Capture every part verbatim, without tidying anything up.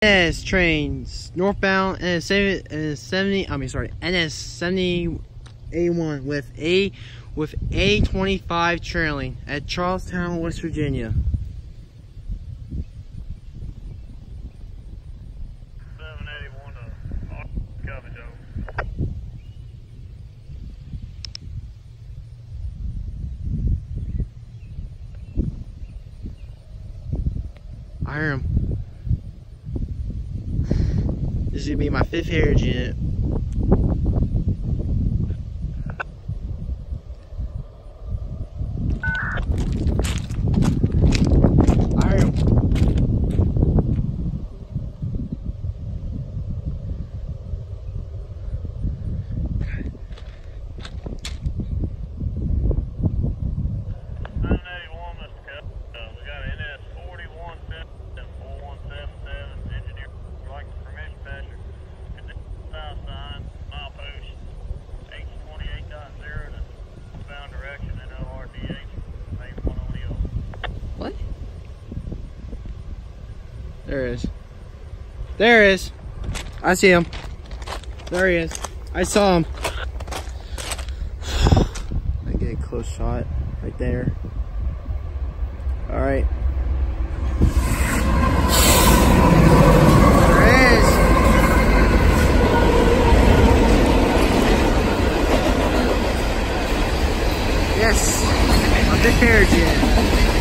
N S trains northbound N S seventy. I mean, sorry, N S seventy A one with a with A twenty-five trailing at Charlestown, West Virginia. seven eighty-one to coverage over. I hear him. This is gonna be my fifth Harriage unit. I hear him. seven eighty-one, Mister Cup. Uh, we got an N S forty-one fifty and four one seven seven. Engineer would like the permission passenger. South sign, mile post, H twenty-eight point zero to northbound direction in O R D H, maybe one on the other. What? There it is. There it is. I see him. There he is. I saw him. I get a close shot right there. All right. There it is. Yes. I'm the Harriage unit.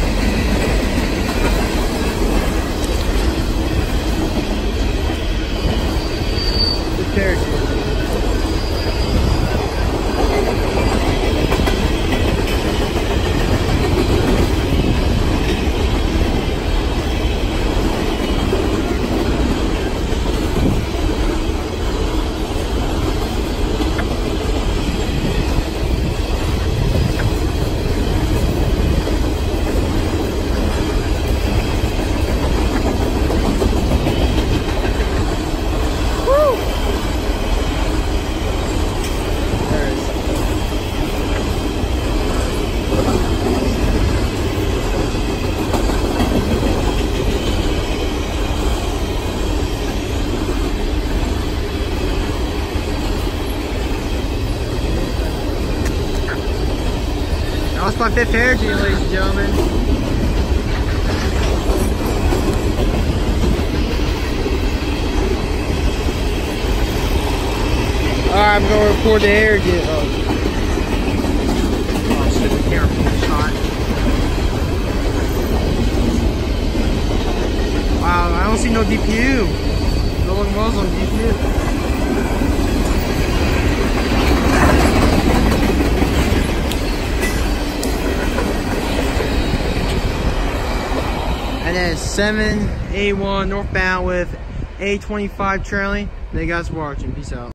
That's my fifth Harriage unit, ladies and gentlemen. Alright, I'm going to record the Harriage unit. Oh, oh stupid camera shot. Wow, I don't see no D P U. No one was on D P U. And then seven A one northbound with A twenty-five trailing. Thank you guys for watching. Peace out.